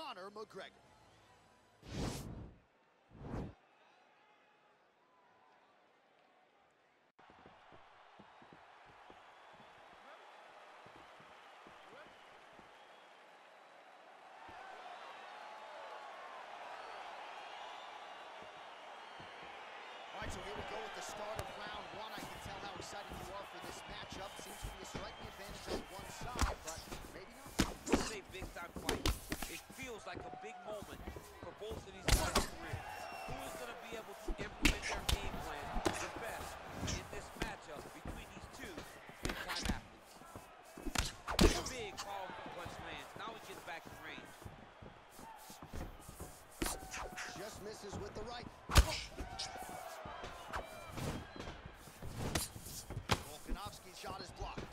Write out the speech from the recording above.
Conor McGregor. All right, so here we go with the start of round one. I can tell how excited you are for this matchup. Seems to be a striking advantage on one side, but maybe not. This is a big-time fight. It feels like a big moment for both of these guys' careers. Who is going to be able to implement their game plan the best in this matchup between these two big-time athletes? Big, powerful punch lands. Now he gets back in range. Just misses with the right. Volkanovski's shot is blocked.